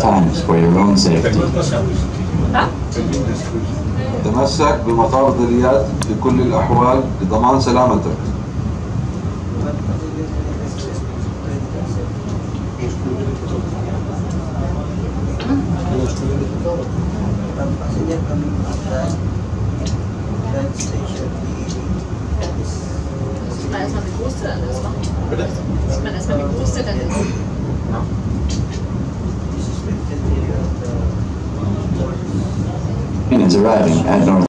times for your own safety. تمسك بمطارد اليد في كل الأحوال لضمان سلامتك. Erstmal mit Große dann das machen. Bitte? Sieht man erstmal mit Große dann das. Train is arriving at North